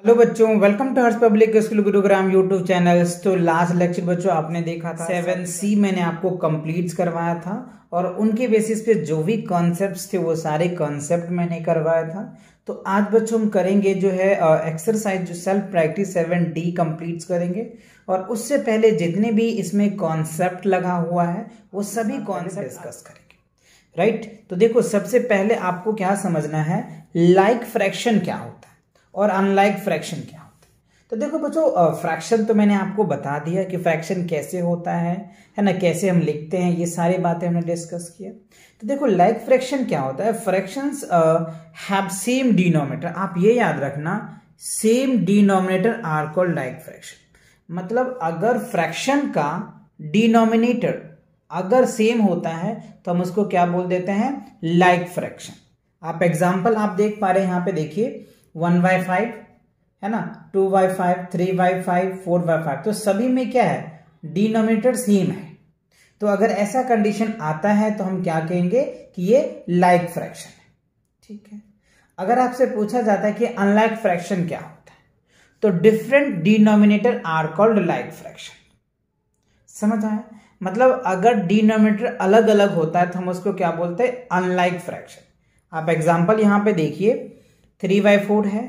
Hello बच्चों, welcome to Harsh public school Gurugram YouTube channel. तो last lecture बच्चों आपने देखा था 7C मैंने आपको कंप्लीट करवाया था और उनके बेसिस पे जो भी कॉन्सेप्ट्स थे वो सारे कॉन्सेप्ट मैंने करवाया था। तो आज बच्चों हम करेंगे जो है एक्सरसाइज जो सेल्फ प्रैक्टिस 7D कंप्लीट करेंगे और उससे पहले जितने भी इसमें कॉन्सेप्ट लगा हुआ है वो सभी कॉन्सेप्ट डिस्कस करेंगे। राइट, तो देखो सबसे पहले आपको क्या समझना है, लाइक फ्रैक्शन क्या होता है और अनलाइक फ्रैक्शन क्या होता है। तो देखो बच्चों, फ्रैक्शन तो मैंने आपको बता दिया कि फ्रैक्शन कैसे होता है ना, कैसे हम लिखते हैं, ये सारी बातें हमने डिस्कस किया। तो देखो लाइक फ्रैक्शन क्या होता है, फ्रैक्शंस हैव सेम डिनोमिनेटर। आप ये याद रखना, same denominator are called like fraction. मतलब अगर फ्रैक्शन का डिनोमिनेटर अगर सेम होता है तो हम उसको क्या बोल देते हैं, लाइक फ्रैक्शन। आप एग्जांपल आप देख पा रहे हैं, यहाँ पे देखिए 1/5 है ना, 2/5, 3/5, 4/5, तो सभी में क्या है, डिनोमिनेटर सेम है। तो अगर ऐसा कंडीशन आता है तो हम क्या कहेंगे कि ये लाइक फ्रैक्शन है। ठीक है, अगर आपसे पूछा जाता है कि अनलाइक फ्रैक्शन क्या होता है, तो different denominator are called like fraction. समझ आया, मतलब अगर डिनोमिनेटर अलग अलग होता है तो हम उसको क्या बोलते हैं, अनलाइक फ्रैक्शन। आप एग्जांपल यहां पे देखिए 3/4 है,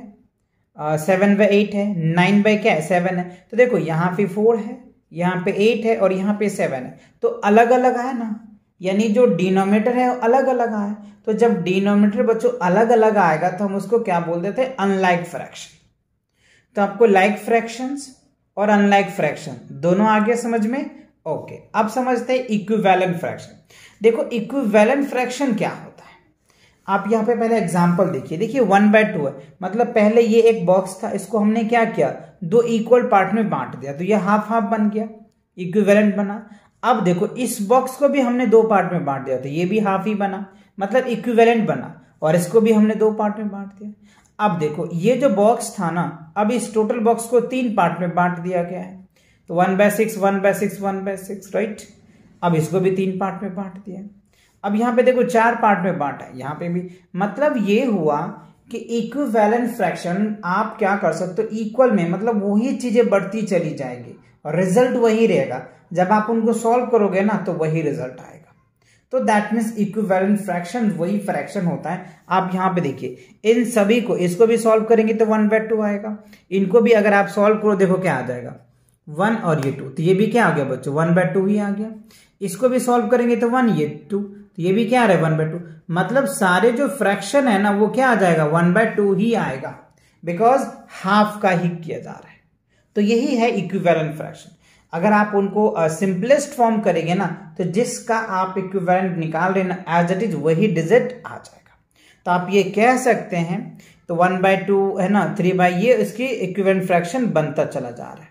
7/8 है, 9 क्या है 7 है। तो देखो यहाँ पे 4 है, यहाँ पे 8 है और यहाँ पे 7 है, तो अलग अलग आए ना, यानी जो डिनोमिनेटर है वो अलग अलग आए। तो जब डिनोमिनेटर बच्चों अलग अलग आएगा तो हम उसको क्या बोल देते हैं, अनलाइक फ्रैक्शन। तो आपको लाइक फ्रैक्शंस और अनलाइक फ्रैक्शन दोनों आ गया समझ में। ओके, अब समझते हैं इक्विवेलेंट फ्रैक्शन। देखो इक्विवेलेंट फ्रैक्शन क्या होता है, आप यहाँ पे पहले एग्जांपल देखिए। देखिए 1/2 है, मतलब पहले ये एक बॉक्स था, इसको हमने क्या किया, दो इक्वल पार्ट में बांट दिया, तो ये हाफ हाफ बन गया, इक्विवेलेंट बना। अब देखो इस बॉक्स को भी हमने दो पार्ट में बांट दिया, तो ये भी हाफ ही बना, मतलब इक्विवेलेंट बना। और इसको भी हमने दो पार्ट में बांट दिया। अब देखो ये जो बॉक्स था ना, अब इस टोटल बॉक्स को तीन पार्ट में बांट दिया गया है, तो 1/6, 1/6, 1/6, राइट। अब इसको भी तीन पार्ट में बांट दिया। अब यहाँ पे देखो चार पार्ट में बांटा है, यहाँ पे भी। मतलब ये हुआ कि इक्विवेलेंट फ्रैक्शन आप क्या कर सकते हो, इक्वल में, मतलब वही चीजें बढ़ती चली जाएगी और रिजल्ट वही रहेगा। जब आप उनको सॉल्व करोगे ना तो वही रिजल्ट आएगा। तो दैट मीन्स इक्विवेलेंट फ्रैक्शन वही फ्रैक्शन होता है। आप यहाँ पे देखिए इन सभी को, इसको भी सॉल्व करेंगे तो 1/2 आएगा, इनको भी अगर आप सॉल्व करो देखो क्या आ जाएगा 1 और ये 2, तो ये भी क्या आ गया बच्चों 1/2 ही आ गया। इसको भी सॉल्व करेंगे तो 1 ये 2, तो ये भी क्या आ रहा है 1/2। मतलब सारे जो फ्रैक्शन है ना वो क्या आ जाएगा 1/2 ही आएगा, बिकॉज हाफ का ही किया जा रहा है। तो यही है इक्विवेलेंट फ्रैक्शन। अगर आप उनको सिंपलेस्ट फॉर्म करेंगे ना तो जिसका आप इक्विवेलेंट निकाल रहे ना एज इट इज वही डिजिट आ जाएगा। तो आप ये कह सकते हैं, तो 1/2 है ना, 3 ये इसकी इक्विवेलेंट फ्रैक्शन बनता चला जा रहा है।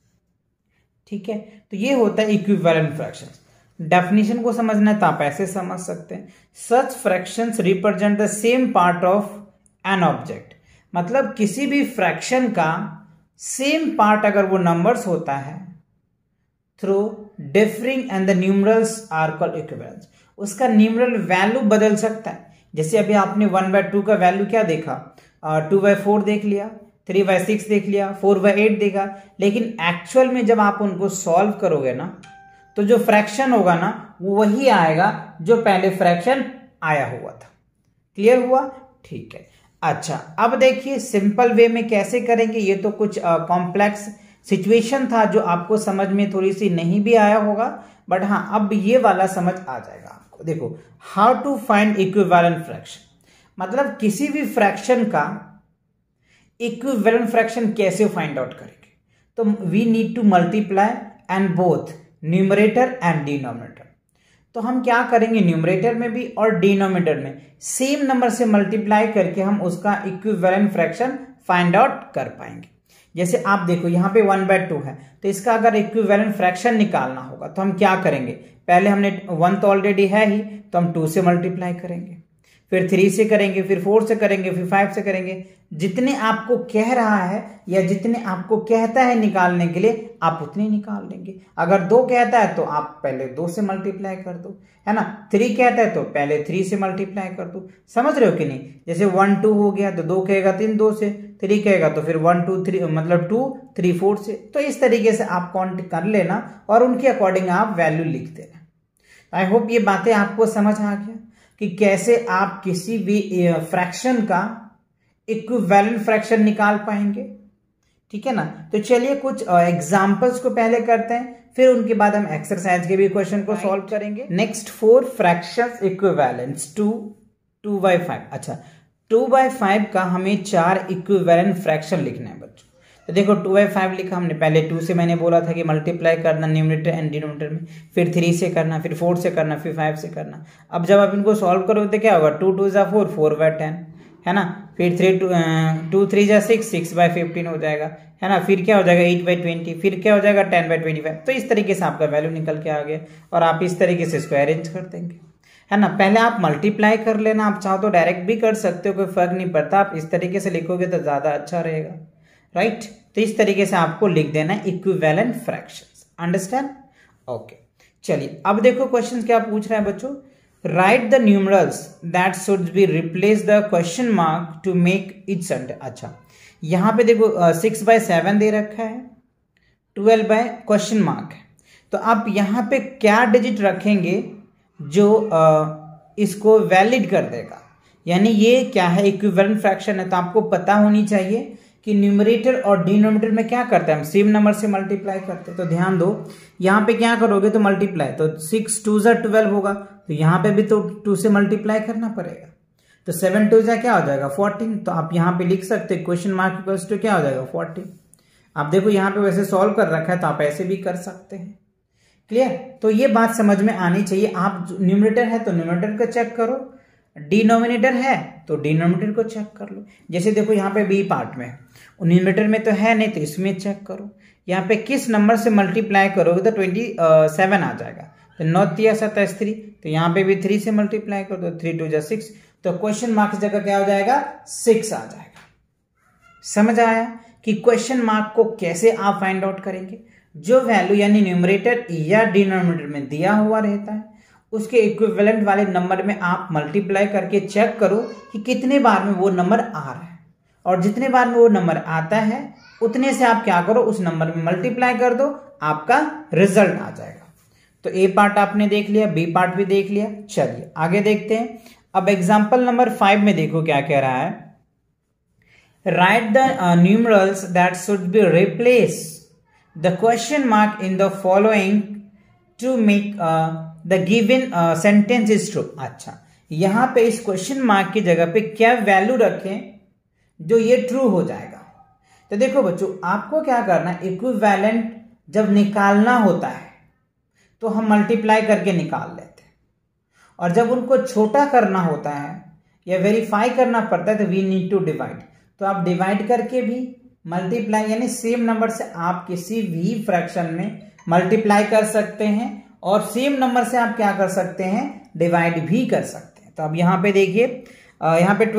ठीक है, तो ये होता है इक्विवेलेंट फ्रैक्शन। डेफिनेशन को समझना है तो आप ऐसे समझ सकते हैं, such fractions represent the same part of an object. मतलब किसी भी फ्रैक्शन का सेम पार्ट अगर वो नंबर्स होता है through differing and the numerals are called equivalent. उसका न्यूमरल वैल्यू बदल सकता है। जैसे अभी आपने 1/2 का वैल्यू क्या देखा, 2/4 देख लिया, 3/6 देख लिया, 4/8 देखा, लेकिन एक्चुअल में जब आप उनको सॉल्व करोगे ना तो जो फ्रैक्शन होगा ना वो वही आएगा जो पहले फ्रैक्शन आया हुआ था। क्लियर हुआ? ठीक है। अच्छा, अब देखिए सिंपल वे में कैसे करेंगे। ये तो कुछ कॉम्प्लेक्स सिचुएशन था जो आपको समझ में थोड़ी सी नहीं भी आया होगा, बट हाँ अब ये वाला समझ आ जाएगा आपको। देखो how to find equivalent fraction, मतलब किसी भी फ्रैक्शन का इक्विवेलेंट फ्रैक्शन कैसे फाइंड आउट करेंगे। तो we need to multiply and both numerator and denominator. तो हम क्या करेंगे, न्यूमरेटर में भी और डिनोमिनेटर में सेम नंबर से मल्टीप्लाई करके हम उसका इक्विवेलेंट फ्रैक्शन फाइंड आउट कर पाएंगे। जैसे आप देखो यहाँ पे 1/2 है, तो इसका अगर इक्विवेलेंट फ्रैक्शन निकालना होगा तो हम क्या करेंगे, पहले हमने 1 तो ऑलरेडी है ही, तो हम 2 से मल्टीप्लाई करेंगे, फिर 3 से करेंगे, फिर 4 से करेंगे, फिर 5 से करेंगे। जितने आपको कह रहा है या जितने आपको कहता है निकालने के लिए आप उतने निकाल लेंगे। अगर 2 कहता है तो आप पहले 2 से मल्टीप्लाई कर दो, है ना। 3 कहता है तो पहले 3 से मल्टीप्लाई कर दो। समझ रहे हो कि नहीं? जैसे 1 2 हो गया तो 2 कहेगा 3 2 से, 3 कहेगा तो फिर 1 2 3 मतलब 2 3 4 से। तो इस तरीके से आप काउंट कर लेना और उनके अकॉर्डिंग आप वैल्यू लिख देना। आई होप ये बातें आपको समझ आ गया कि कैसे आप किसी भी फ्रैक्शन का इक्विवेलेंट फ्रैक्शन निकाल पाएंगे, ठीक है ना। तो चलिए कुछ एग्जांपल्स को पहले करते हैं, फिर उनके बाद हम एक्सरसाइज के भी क्वेश्चन को सॉल्व करेंगे। Next 4 fractions equivalents 2/5। अच्छा, 2/5 का हमें 4 इक्विवेलेंट फ्रैक्शन लिखना है बच्चों। तो देखो 2/5 लिखा हमने, पहले 2 से मैंने बोला था कि मल्टीप्लाई करना न्यूमरेटर एंड डिनोमिनेटर में, फिर 3 से करना, फिर 4 से करना, फिर 5 से करना। अब जब आप इनको सॉल्व करोगे तो क्या होगा, 2 2 जा 4, 4/10 है ना, फिर 2 3 जा 6, 6/15 हो जाएगा, है ना, फिर क्या हो जाएगा 8/20, फिर क्या हो जाएगा 10/25। तो इस तरीके से आपका वैल्यू निकल के आ गया और आप इस तरीके से इसको अरेंज कर देंगे, है ना। पहले आप मल्टीप्लाई कर लेना, आप चाहो तो डायरेक्ट भी कर सकते हो, कोई फर्क नहीं पड़ता। आप इस तरीके से लिखोगे तो ज्यादा अच्छा रहेगा, राइट। तो इस तरीके से आपको लिख देना है इक्विवेलेंट फ्रैक्शंस, अंडरस्टैंड, ओके। चलिए अब देखो क्वेश्चन क्या पूछ रहा है बच्चों, write the numerals that should be replace the question mark to make it center. अच्छा, यहाँ पे देखो 6/7 दे रखा है, 12 बाय क्वेश्चन मार्क है, तो आप यहाँ पे क्या डिजिट रखेंगे जो इसको वैलिड कर देगा, यानी ये क्या है, इक्विवेलेंट फ्रैक्शन है। तो आपको पता होनी चाहिए कि न्यूमरेटर और डिनोमिनेटर में क्या करते हैं, हम सेम नंबर से मल्टीप्लाई करते हैं। तो ध्यान दो, यहाँ पे क्या करोगे तो मल्टीप्लाई, तो 6 2 जा 12 होगा, तो यहाँ पे भी तो 2 से मल्टीप्लाई करना पड़ेगा। तो 7 2 जा क्या हो जाएगा 14। तो आप यहाँ पे लिख सकते हैं क्वेश्चन मार्क इक्वल्स टू क्या हो जाएगा 14। आप देखो यहाँ पे वैसे सॉल्व कर रखा है तो आप ऐसे भी कर सकते हैं, क्लियर। तो ये बात समझ में आनी चाहिए। आप न्यूमरेटर है तो न्यूमरेटर को चेक करो, डिनोमिनेटर है तो डिनोमिनेटर को चेक कर लो। जैसे देखो यहाँ पे बी पार्ट में न्यूमरेटर में तो है नहीं, तो इसमें चेक करो। यहाँ पे किस नंबर से मल्टीप्लाई करोगे तो 27 आ जाएगा, तो 9 3 27 3, तो यहाँ पे भी 3 से मल्टीप्लाई करो तो 3 2 जा 6, तो क्वेश्चन मार्क की जगह क्या हो जाएगा 6 आ जाएगा। समझ आया कि क्वेश्चन मार्क को कैसे आप फाइंड आउट करेंगे। जो वैल्यू यानी न्यूमरेटर या डिनोमिनेटर में दिया हुआ रहता है उसके इक्विवेलेंट वाले नंबर में आप मल्टीप्लाई करके चेक करो कि कितने बार में वो नंबर आ रहा है, और जितने बार में वो नंबर आता है उतने से आप क्या करो उस नंबर में मल्टीप्लाई कर दो, आपका रिजल्ट आ जाएगा। तो ए पार्ट आपने देख लिया, बी पार्ट भी देख लिया। चलिए आगे देखते हैं। अब एग्जांपल नंबर 5 में देखो क्या कह रहा है, write the numerals that should be replace the question mark in the following to make the given sentence is true. अच्छा, यहां पे इस क्वेश्चन मार्क की जगह पे क्या वैल्यू रखें जो ये ट्रू हो जाएगा। तो देखो बच्चों, आपको क्या करना है, इक्विवेलेंट जब निकालना होता है तो हम मल्टीप्लाई करके निकाल लेते हैं, और जब उनको छोटा करना होता है या वेरीफाई करना पड़ता है तो वी नीड टू डिवाइड। तो आप डिवाइड करके भी मल्टीप्लाई, यानी सेम नंबर से आप किसी भी फ्रैक्शन में मल्टीप्लाई कर सकते हैं, और सेम नंबर से आप क्या कर सकते हैं, डिवाइड भी कर सकते हैं। तो अब यहाँ पे देखिए, यहाँ पे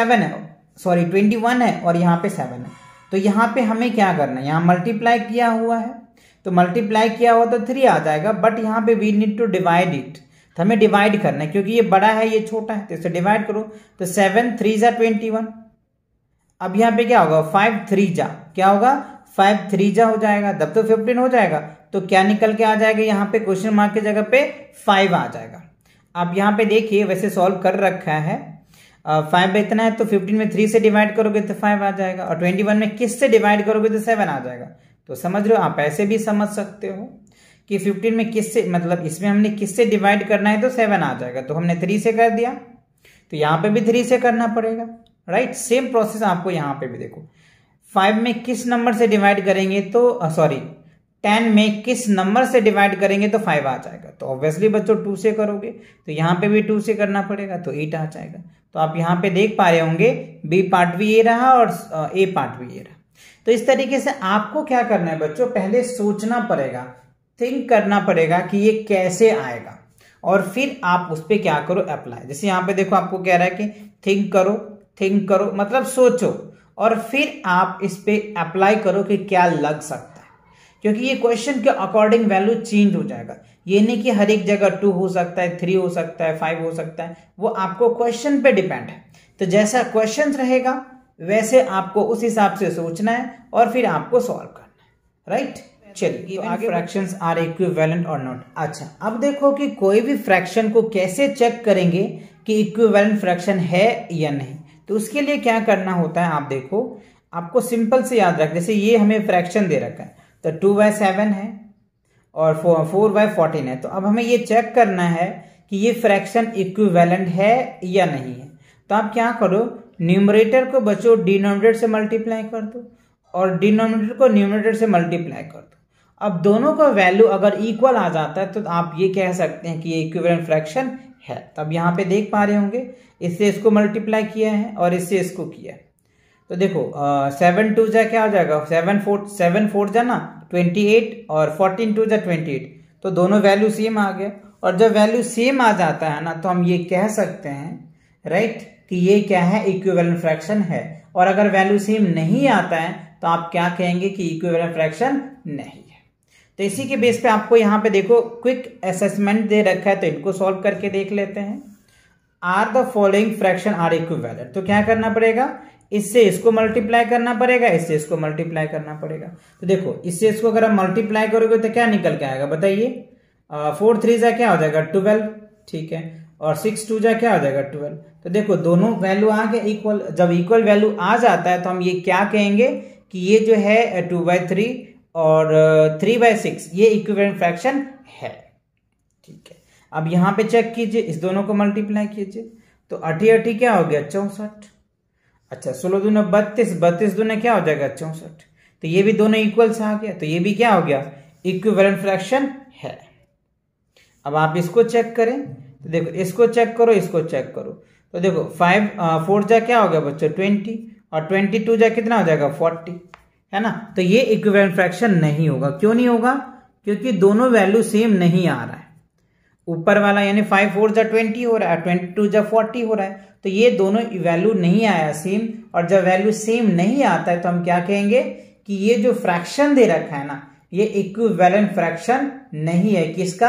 21 है और यहाँ पे 7 है। तो यहाँ पे हमें क्या करना है, यहाँ मल्टीप्लाई किया हुआ है तो मल्टीप्लाई किया हुआ तो 3 आ जाएगा, बट यहाँ पे we need to divide it, तो हमें डिवाइड करना है क्योंकि ये बड़ा है ये छोटा है, तो इसे डिवाइड करो। तो 7 3 जा 21। अब यहाँ पे क्या होगा 5 3 जा, क्या होगा 5 3 जा हो जाएगा, तब तो 15 हो जाएगा। तो क्या निकल के आ जाएगा, यहाँ पे क्वेश्चन मार्क की जगह पे 5 आ जाएगा। आप यहाँ पे देखिए वैसे सॉल्व कर रखा है, 5 इतना है तो 15 में 3 से डिवाइड करोगे तो 5 आ जाएगा, और 21 में किस से डिवाइड करोगे तो 7 आ जाएगा। तो समझ रहे हो, आप ऐसे भी समझ सकते हो कि 15 में किस से, मतलब इसमें हमने किस से डिवाइड करना है तो 7 आ जाएगा, तो हमने 3 से कर दिया, तो यहाँ पे भी 3 से करना पड़ेगा, राइट। सेम प्रोसेस आपको यहाँ पे भी देखो, 5 में किस नंबर से डिवाइड करेंगे तो 10 में किस नंबर से डिवाइड करेंगे तो 5 आ जाएगा। तो ऑब्वियसली बच्चों 2 से करोगे तो यहाँ पे भी 2 से करना पड़ेगा, तो 8 आ जाएगा। तो आप यहाँ पे देख पा रहे होंगे बी पार्ट भी ये रहा और ए पार्ट भी ये रहा। तो इस तरीके से आपको क्या करना है बच्चों, पहले सोचना पड़ेगा, थिंक करना पड़ेगा कि ये कैसे आएगा, और फिर आप उस पर क्या करो अप्लाई। जैसे यहाँ पे देखो आपको कह रहा है कि थिंक करो मतलब सोचो, और फिर आप इस पे अप्लाई करो कि क्या लग सकता है, क्योंकि ये क्वेश्चन के अकॉर्डिंग वैल्यू चेंज हो जाएगा। ये नहीं कि हर एक जगह 2 हो सकता है, 3 हो सकता है, 5 हो सकता है, वो आपको क्वेश्चन पे डिपेंड है। तो जैसा क्वेश्चन रहेगा वैसे आपको उस हिसाब से सोचना है और फिर आपको सॉल्व करना है, राइट। चलिए तो आगे फ्रैक्शंस आर इक्विवेलेंट और नॉट। अच्छा, अब देखो कि कोई भी फ्रैक्शन को कैसे चेक करेंगे कि इक्विवेलेंट फ्रैक्शन है या नहीं। तो उसके लिए क्या करना होता है, आप देखो, आपको सिंपल से याद रख, जैसे ये हमें फ्रैक्शन दे रखा है, तो 2/7 है और 4/14 है। तो अब हमें ये चेक करना है कि ये फ्रैक्शन इक्विवेलेंट है या नहीं है। तो आप क्या करो, न्यूमरेटर को बच्चों डिनोमिनेटर से मल्टीप्लाई कर दो और डिनोमिनेटर को न्यूमरेटर से मल्टीप्लाई कर दो। अब दोनों का वैल्यू अगर इक्वल आ जाता है तो आप ये कह सकते हैं कि ये इक्विवेलेंट फ्रैक्शन है। तब यहाँ पे देख पा रहे होंगे, इससे इसको मल्टीप्लाई किया है और इससे इसको किया है। तो देखो 7 2 जा क्या हो जाएगा, 7 4 जा ना 28 और 14 2 जा 28। तो दोनों वैल्यू सेम आ गया। और जब वैल्यू सेम आ जाता है ना, तो हम ये कह सकते हैं, राइट, कि ये क्या है, इक्विवेलेंट फ्रैक्शन है। और अगर वैल्यू सेम नहीं आता है तो आप क्या कहेंगे कि इक्विवेलेंट फ्रैक्शन नहीं है। तो इसी के बेस पे आपको यहाँ पे देखो क्विक असेसमेंट दे रखा है, तो इनको सॉल्व करके देख लेते हैं। Are the following fraction are equivalent. तो क्या करना पड़ेगा, इससे इसको मल्टीप्लाई करना पड़ेगा, इससे इसको मल्टीप्लाई करना पड़ेगा। तो देखो इससे इसको अगर आप मल्टीप्लाई करोगे तो क्या निकल के आएगा बताइए, 4 3 जा क्या हो जाएगा 12, ठीक है, और 6 2 जा क्या हो जाएगा 12। तो देखो दोनों वैल्यू आ गए इक्वल। जब इक्वल वैल्यू आ जाता है तो हम ये क्या कहेंगे कि ये जो है 2/3 और 3/6 ये इक्विवेलेंट फ्रैक्शन है, ठीक है। अब यहाँ पे चेक कीजिए, इस दोनों को मल्टीप्लाई कीजिए, तो 80 क्या हो गया 64। अच्छा 16 दूना 32, 32 दूना क्या हो जाएगा 64। तो ये भी दोनों इक्वल से आ गया, तो ये भी क्या हो गया, इक्विवेलेंट फ्रैक्शन है। अब आप इसको चेक करें, तो देखो इसको चेक करो, इसको चेक करो। तो देखो 5 4 जा क्या हो गया बच्चों 20 और 22 जा कितना हो जाएगा 40, है ना। तो ये इक्विवेलेंट फ्रैक्शन नहीं होगा। क्यों नहीं होगा, क्योंकि दोनों वैल्यू सेम नहीं आ रहा है। ऊपर वाला यानी 5 4 जा 20 हो रहा है, 22 जा 40 हो रहा है, तो ये दोनों वैल्यू नहीं आया सेम। और जब वैल्यू सेम नहीं आता है तो हम क्या कहेंगे कि ये जो फ्रैक्शन दे रखा है ना, ये इक्विवेलेंट फ्रैक्शन नहीं है। किसका,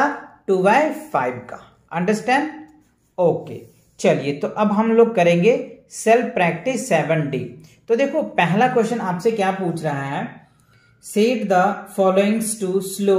2/5 का। Understand, okay. चलिए तो अब हम लोग करेंगे सेल्फ प्रैक्टिस 7D। तो देखो पहला क्वेश्चन आपसे क्या पूछ रहा है, set the followings to show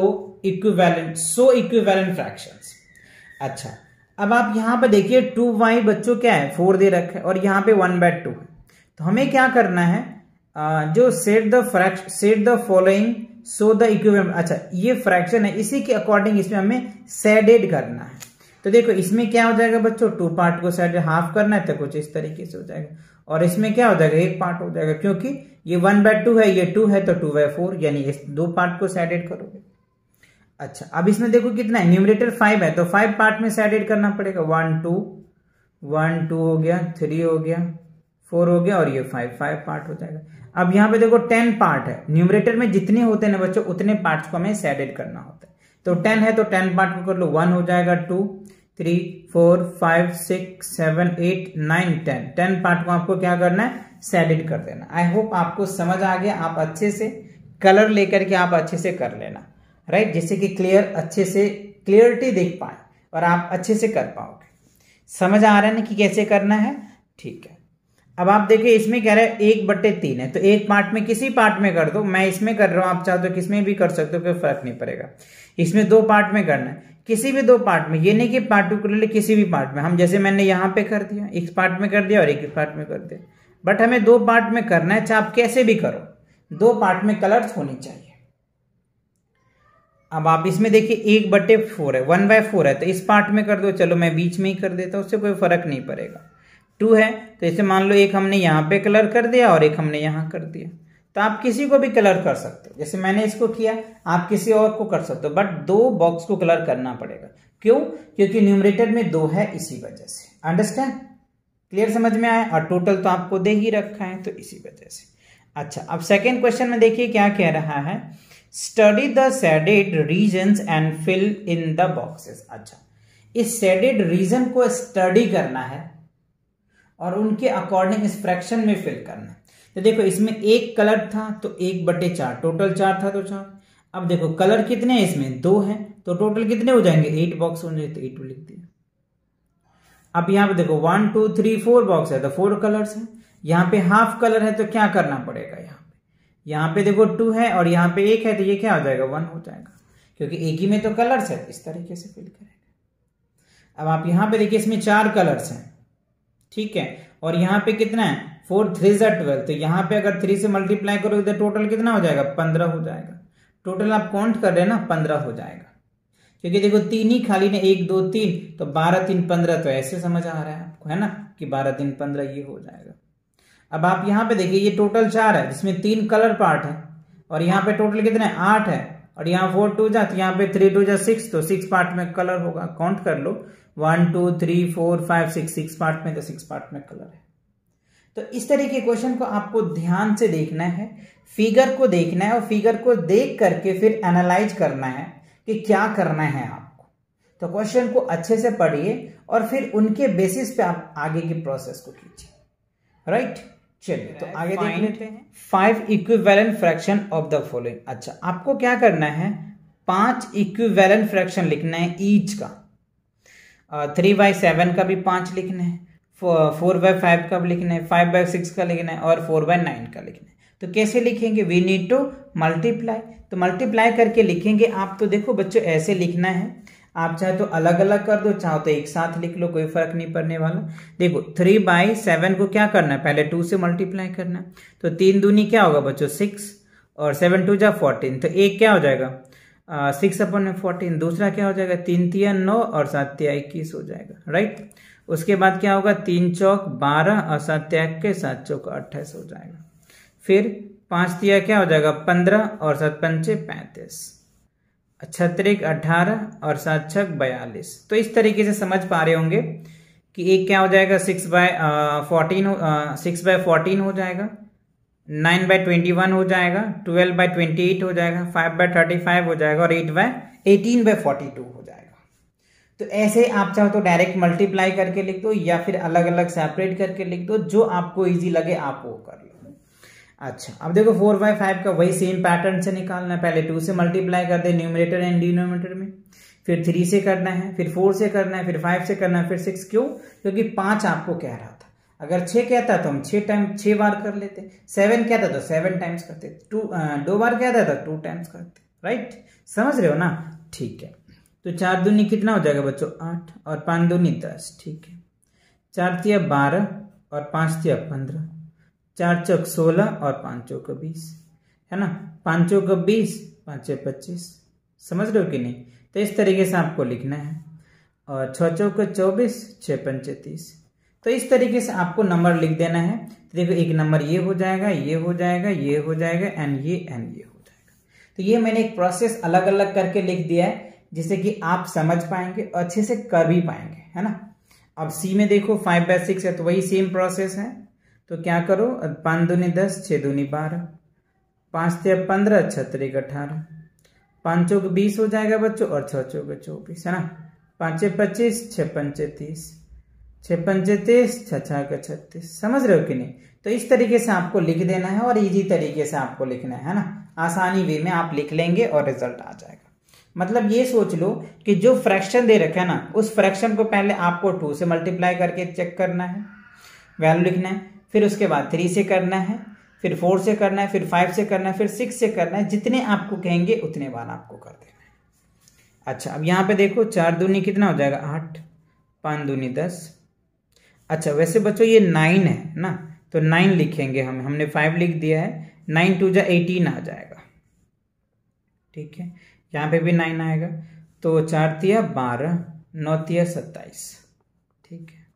equivalent fractions. अच्छा, अब आप यहां पे देखिए 2y बच्चों क्या है 4 दे रखा है और यहाँ पे 1/2 है। तो हमें क्या करना है, जो set the following show the equivalent. अच्छा ये फ्रैक्शन है, इसी के अकॉर्डिंग इसमें हमें शेडेड करना है। तो देखो इसमें क्या हो जाएगा बच्चों, 2 पार्ट को शेडेड हाफ करना है, तो कुछ इस तरीके से हो जाएगा। और इसमें क्या हो जाएगा, 1 पार्ट हो जाएगा, क्योंकि ये 1/2 है, ये 2 है, तो 2/4, यानी इस 2 पार्ट को शेडेड करोगे। अच्छा अब इसमें देखो कितना है, न्यूमरेटर 5 है, तो 5 पार्ट में शेडेड करना पड़ेगा। 1 2 हो गया, 3 हो गया, 4 हो गया, और ये 5 पार्ट हो जाएगा। अब यहाँ पे देखो 10 पार्ट है, न्यूमरेटर में जितने होते हैं ना बच्चों, उतने पार्ट्स को हमें शेडेड करना होता है। तो 10 है तो 10 पार्ट को कर लो, 1 हो जाएगा, 2 3 4 5 6 7 8 9 10 10 पार्ट को आपको क्या करना है, शेडेड कर देना। आई होप आपको समझ आ गया। आप अच्छे से कलर लेकर के आप अच्छे से कर लेना, राइट, जिससे कि अच्छे से क्लियरिटी देख पाए और आप अच्छे से कर पाओगे। समझ आ रहा है ना कि कैसे करना है, ठीक है। अब आप देखिए इसमें कह रहे हैं 1/3 है, तो एक पार्ट में किसी पार्ट में कर दो। मैं इसमें कर रहा हूं, आप चाहो तो किसमें भी कर सकते हो, कोई फर्क नहीं पड़ेगा। इसमें 2 पार्ट में करना है, किसी भी 2 पार्ट में, ये नहीं कि पार्टिकुलरली किसी भी पार्ट में। हम जैसे मैंने यहाँ पे कर दिया, एक पार्ट में कर दिया और एक पार्ट में कर दिया, बट हमें 2 पार्ट में करना है। चाहे आप कैसे भी करो, 2 पार्ट में कलर्स होनी चाहिए। अब आप इसमें देखिए 1/4 है, 1/4 है, तो इस पार्ट में कर दो। चलो मैं बीच में ही कर देता हूं, उससे कोई फर्क नहीं पड़ेगा। 2 है तो इसे मान लो एक हमने यहाँ पे कलर कर दिया और एक हमने यहाँ कर दिया। तो आप किसी को भी कलर कर सकते हो, जैसे मैंने इसको किया, आप किसी और को कर सकते हो, बट 2 बॉक्स को कलर करना पड़ेगा। क्यों, क्योंकि न्यूमरेटर में 2 है, इसी वजह से। अंडरस्टैंड, क्लियर, समझ में आया। और टोटल तो आपको दे ही रखा है, तो इसी वजह से। अच्छा अब सेकेंड क्वेश्चन में देखिए क्या कह रहा है, study the shaded regions and fill in the boxes. अच्छा इस शेडेड रीजन को स्टडी करना है और उनके अकॉर्डिंग इस फ्रैक्शन में फिल करना है। तो देखो इसमें एक कलर था तो 1/4, टोटल 4 था तो 4। अब देखो कलर कितने हैं, इसमें 2 हैं, तो टोटल कितने हो जाएंगे, 8 बॉक्स हो जाएंगे, तो 8 लिख दिया। अब यहाँ पे देखो 1 2 3 4 बॉक्स है, तो 4 कलर्स हैं। यहाँ पे हाफ कलर है तो क्या करना पड़ेगा, यहाँ पे देखो 2 है और यहाँ पे 1 है तो ये क्या हो जाएगा 1 हो जाएगा, क्योंकि एक ही में तो कलर्स है, इस तरीके से फिल करेंगे। अब आप यहाँ पे देखिए इसमें 4 कलर्स हैं, ठीक है, और यहाँ पे कितना है 4 3 12, तो यहाँ पे अगर 3 से मल्टीप्लाई करोगे तो टोटल कितना हो जाएगा 15 हो जाएगा। टोटल आप काउंट कर रहे हैं ना 15 हो जाएगा, क्योंकि देखो 3 ही खाली ने 1 2 3, तो 12 3 15, तो ऐसे समझ आ रहा है आपको, है ना, कि 12 3 15 ये हो जाएगा। अब आप यहाँ पे देखिए ये टोटल 4 है जिसमें 3 कलर पार्ट है, और यहाँ पे टोटल कितने 8 है, और यहाँ 4 2 जा, तो यहाँ पे 3 2 जा 6, तो 6 पार्ट में कलर होगा। काउंट कर लो 1 2 3 4 5 6, 6 पार्ट में, तो 6 पार्ट में कलर है। तो इस तरीके क्वेश्चन को आपको ध्यान से देखना है, फिगर को देखना है, और फिगर को देख करके फिर एनालाइज करना है कि क्या करना है आपको। तो क्वेश्चन को अच्छे से पढ़िए और फिर उनके बेसिस पे आप आगे की प्रोसेस को कीजिए, राइट। चलिए तो आगे देख लेते हैं। 5 equivalent fraction of the following. अच्छा, आपको क्या करना है 5 इक्विवेलेंट फ्रैक्शन लिखना है ईच का। 3/7 का भी 5 लिखना है, 4/5 का भी लिखना है, 5/6 का लिखना है, और 4/9 का लिखना है। तो कैसे लिखेंगे, वी नीड टू मल्टीप्लाई। तो मल्टीप्लाई करके लिखेंगे आप। तो देखो बच्चों ऐसे लिखना है, आप चाहे तो अलग अलग कर दो, चाहो तो एक साथ लिख लो, कोई फर्क नहीं पड़ने वाला। देखो 3/7 को क्या करना है, पहले 2 से मल्टीप्लाई करना है। तो 3 दूनी क्या होगा बच्चों 6, और 7 2 जा 14, तो एक क्या हो जाएगा 6/14। दूसरा क्या हो जाएगा 3 3 9 और 7 3 21 हो जाएगा, राइट। उसके बाद क्या होगा 3 चौक 12 और 7 के 7 चौक 28 हो जाएगा। फिर 5 3 क्या हो जाएगा 15 और 7 पंचे 35, 36 18 और 7 6 42। तो इस तरीके से समझ पा रहे होंगे कि एक क्या हो जाएगा 6/14 हो जाएगा, 9/21 हो जाएगा, 12/28 हो जाएगा, 5/35 हो जाएगा, और 18/42 हो जाएगा। तो ऐसे आप चाहो तो डायरेक्ट मल्टीप्लाई करके लिख दो, या फिर अलग अलग सेपरेट करके लिख दो, जो आपको इजी लगे आप वो कर लो। अच्छा, अब देखो 4/5 का वही सेम पैटर्न से निकालना है। पहले 2 से मल्टीप्लाई कर दे न्यूमरेटर एंड डिनोमिनेटर में, फिर 3 से करना है, फिर 4 से करना है, फिर 5 से करना है, फिर 6। क्यों, क्योंकि 5 आपको कह रहा था। अगर 6 कहता तो हम 6 बार कर लेते, 7 कहता तो 7 टाइम्स करते, 2 बार कहता तो 2 टाइम्स करते, राइट। समझ रहे हो ना, ठीक है। तो 4 दूनी कितना हो जाएगा बच्चों 8, और 5 दूनी 10, ठीक है। 4 तिया 12 और 5 तिया 15, 4 चौक 16 और 5 चौक 20, है ना। 5 चौक 20, 5 25, समझ रहे हो कि नहीं। तो इस तरीके से आपको लिखना है, और 6 चौक 24, 6 पंचे 30। तो इस तरीके से आपको नंबर लिख देना है। तो देखो एक नंबर ये हो जाएगा, ये हो जाएगा, ये हो जाएगा, एंड ये हो जाएगा। तो ये मैंने एक प्रोसेस अलग अलग करके लिख दिया है, जिससे कि आप समझ पाएंगे और अच्छे से कर भी पाएंगे, है ना। अब सी में देखो 5/6 है, तो वही सेम प्रोसेस है। तो क्या करो 5 दूनी 10, 6 दूनी 12, 5 3 15, 6 3 18, 5 चौक 20 हो जाएगा बच्चों, और 6 चौक 24, है ना। 5 25, 6 पंचे 30, 6 पंचे 30, 6 6 36। समझ रहे हो कि नहीं। तो इस तरीके से आपको लिख देना है, और इजी तरीके से आपको लिखना है ना, आसानी वे में आप लिख लेंगे और रिजल्ट आ जाएगा। मतलब ये सोच लो कि जो फ्रैक्शन दे रखा है ना, उस फ्रैक्शन को पहले आपको 2 से मल्टीप्लाई करके चेक करना है, वैल्यू लिखना है, फिर उसके बाद 3 से करना है, फिर 4 से करना है, फिर 5 से करना है, फिर 6 से करना है। जितने आपको कहेंगे उतने बार आपको कर देना है। अच्छा, अब यहाँ पे देखो 4 दूनी कितना हो जाएगा 8, 5 दूनी 10। अच्छा, वैसे बच्चों ये 9 है ना, तो 9 लिखेंगे हमने 5 लिख दिया है, 9 2 जा 18 आ जाएगा, ठीक है। यहाँ पे भी 9 आएगा, तो 4 तिया 12, 9 तिया 27, ठीक है।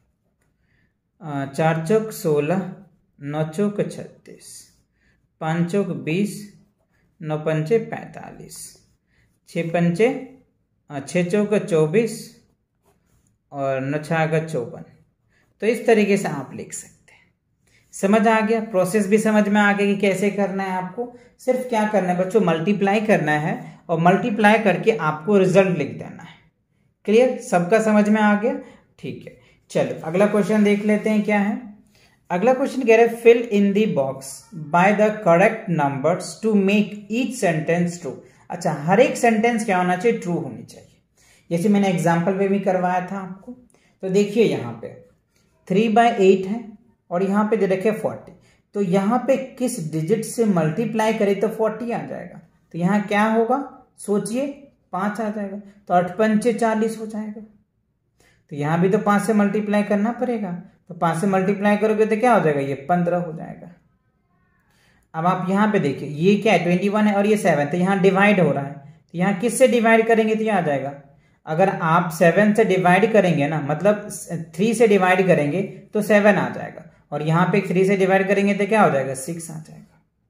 4 चौक 16, 9 चौक 36, 5 चौक 20, 9 पंचे 45, 6 पंचे 6 चौक 24, और 9 6 54। तो इस तरीके से आप लिख सकते हैं। समझ आ गया, प्रोसेस भी समझ में आ गया कि कैसे करना है। आपको सिर्फ क्या करना है बच्चों, मल्टीप्लाई करना है, और मल्टीप्लाई करके आपको रिजल्ट लिख देना है। क्लियर, सबका समझ में आ गया, ठीक है। चलो अगला क्वेश्चन देख लेते हैं क्या है। अगला क्वेश्चन कह रहा है fill in the box by the correct numbers to make each sentence true. अच्छा, हर एक सेंटेंस क्या होना चाहिए, ट्रू होनी चाहिए। जैसे मैंने एग्जाम्पल में भी करवाया था आपको। तो देखिए यहाँ पे 3/8 है, और यहाँ पे दे रखे 40, तो यहाँ पे किस डिजिट से मल्टीप्लाई करें तो 40 आ जाएगा। तो यहाँ क्या होगा सोचिए, 5 आ जाएगा, तो 8 पंचे 40 हो जाएगा। तो यहाँ भी तो 5 से मल्टीप्लाई करना पड़ेगा, तो 5 से मल्टीप्लाई करोगे तो क्या हो जाएगा, ये 15 हो जाएगा। अब आप यहाँ पे देखिए ये क्या है 21 है और ये 7, तो यहाँ डिवाइड हो रहा है, तो यहाँ किससे डिवाइड करेंगे तो ये आ जाएगा। अगर आप 7 से डिवाइड करेंगे ना, मतलब 3 से डिवाइड करेंगे तो 7 आ जाएगा, और यहाँ पे 3 से डिवाइड करेंगे तो क्या हो जाएगा, 6 आ जाएगा।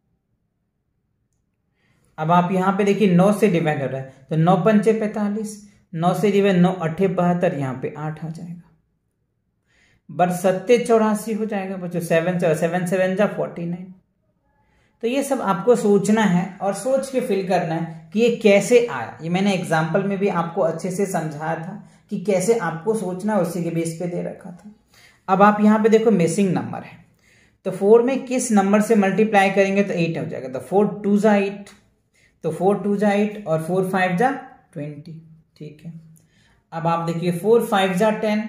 अब आप यहाँ पे देखिए 9 से डिवाइड हो रहा है, तो 9 पंचे 45, 9 से डिवाइड 9 8 72, यहाँ पे 8 आ जाएगा। बट 7 84 हो जाएगा बच्चों, 7 7 जा 49। तो ये सब आपको सोचना है और सोच के फिल करना है कि ये कैसे आया। ये मैंने एग्जाम्पल में भी आपको अच्छे से समझाया था कि कैसे आपको सोचना है, उसी के बेस पे दे रखा था। अब आप यहाँ पे देखो मिसिंग नंबर है, तो 4 में किस नंबर से मल्टीप्लाई करेंगे तो 8 हो जाएगा। तो 4 2 जा 8, तो 4 2 जा 8 और 4 5 जा 20, ठीक है। अब आप देखिए 4 5 जा 10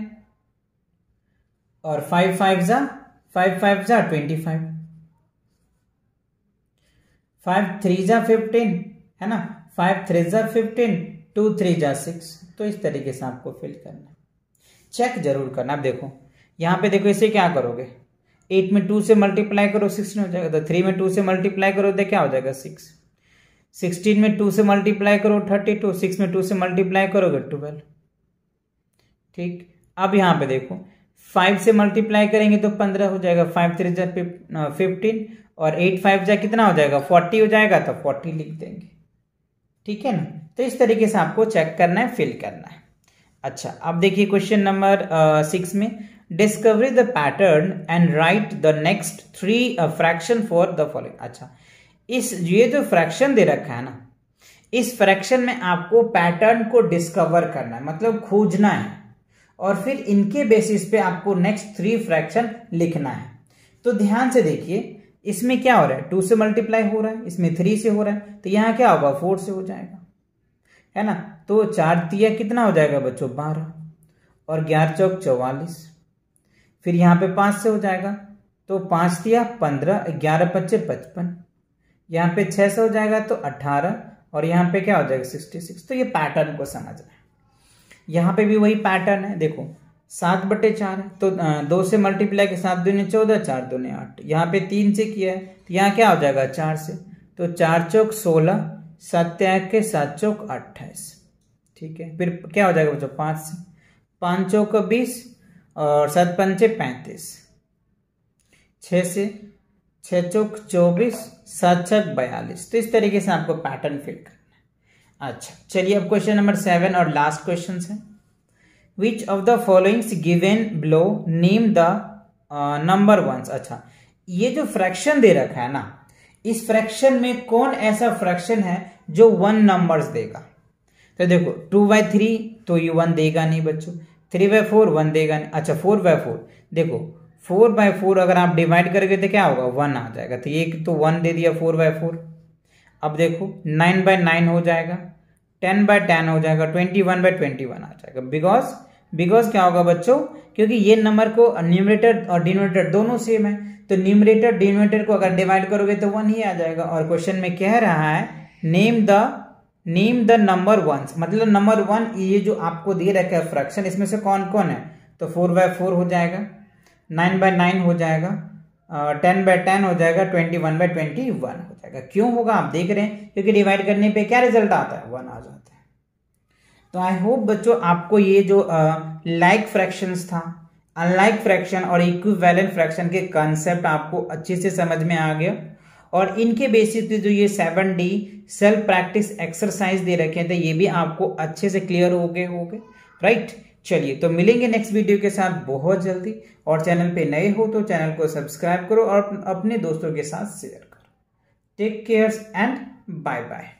और 5 5 जा 25, 5 3 जा 15 है ना, 5 3 जा 15, 2 3 जा 6। तो इस तरीके से आपको फिल करना, चेक जरूर करना। अब देखो यहाँ पे देखो इसे क्या करोगे, 8 में 2 से मल्टीप्लाई करो 16 हो जाएगा, तो 3 में 2 से मल्टीप्लाई करो तो क्या हो जाएगा 6, 16 में 2 से मल्टीप्लाई करो 32, 6 में 2 से मल्टीप्लाई करोगे 12, ठीक। अब यहाँ पे देखो 5 से मल्टीप्लाई करेंगे तो 15 हो जाएगा, 5 3 जा 15 और 8 5 जा कितना हो जाएगा 40 हो जाएगा, तो 40 लिख देंगे, ठीक है ना। तो इस तरीके से आपको चेक करना है, फिल करना है। अच्छा अब देखिए क्वेश्चन नंबर 6 में, discover the pattern and write the next 3 fraction for the following. अच्छा ये जो फ्रैक्शन दे रखा है ना, इस फ्रैक्शन में आपको पैटर्न को डिस्कवर करना है, मतलब खोजना है, और फिर इनके बेसिस पे आपको नेक्स्ट 3 फ्रैक्शन लिखना है। तो ध्यान से देखिए इसमें क्या हो रहा है, 2 से मल्टीप्लाई हो रहा है, इसमें 3 से हो रहा है, तो यहाँ क्या होगा 4 से हो जाएगा, है ना। तो 4 तिया कितना हो जाएगा बच्चों 12 और 11 चौक 44, फिर यहाँ पे 5 से हो जाएगा, तो 5 तिया 15, 11 पच्चे 55, यहाँ पे 6 से हो जाएगा तो 18, और यहाँ पे क्या हो जाएगा 66। तो ये पैटर्न को समझना है। यहाँ पे भी वही पैटर्न है, देखो 7/4 है, तो 2 से मल्टीप्लाई के 7 दूनी 14, 4 दूनी 8, यहाँ पे 3 से किया है, तो यहाँ क्या हो जाएगा 4 से, तो 4 चौक 16, 7 के 7 चौक 28, ठीक है। फिर क्या हो जाएगा बच्चों 5 से, 5 चौक 20 और 7 पंचे 35, 6 से 6 चौक 24, 7 छक 42। तो इस तरीके से आपको पैटर्न फिल करना है। अच्छा चलिए अब क्वेश्चन नंबर 7 और लास्ट क्वेश्चन है, which of the followings given below name the number ones. अच्छा ये जो फ्रैक्शन दे रखा है ना, इस फ्रैक्शन में कौन ऐसा फ्रैक्शन है जो 1 नंबर्स देगा। तो देखो 2/3 तो ये 1 देगा नहीं बच्चों, 3/4 1 देगा नहीं। अच्छा 4/4 देखो 4/4 अगर आप डिवाइड करोगे तो क्या होगा 1 आ जाएगा, तो ये तो 1 दे दिया 4/4। अब देखो 9/9 हो जाएगा, 10/10 हो जाएगा, 21/21 आ जाएगा। बिकॉज क्या होगा बच्चों, क्योंकि ये नंबर को न्यूमरेटर और डिनोमिनेटर दोनों सेम है, तो न्यूमरेटर डिनोमिनेटर को अगर डिवाइड करोगे तो 1 ही आ जाएगा। और क्वेश्चन में कह रहा है नेम द नंबर वंस, मतलब नंबर 1 ये जो आपको दे रखा है फ्रैक्शन, इसमें से कौन कौन है, तो 4/4 हो जाएगा, 9/9 हो जाएगा, 10/10 हो जाएगा, 21/21 हो जाएगा। क्यों होगा आप देख रहे हैं, क्योंकि डिवाइड करने पे क्या रिजल्ट आता है 1 आ जाता है। तो आई होप बच्चों आपको ये जो लाइक फ्रैक्शंस था, अनलाइक फ्रैक्शन और इक्विवेलेंट फ्रैक्शन के कंसेप्ट आपको अच्छे से समझ में आ गया, और इनके बेसिस पे जो ये 7D सेल्फ प्रैक्टिस एक्सरसाइज दे रखे थे ये भी आपको अच्छे से क्लियर हो गए राइट। चलिए तो मिलेंगे नेक्स्ट वीडियो के साथ बहुत जल्दी, और चैनल पे नए हो तो चैनल को सब्सक्राइब करो और अपने दोस्तों के साथ शेयर करो। Take care and bye bye.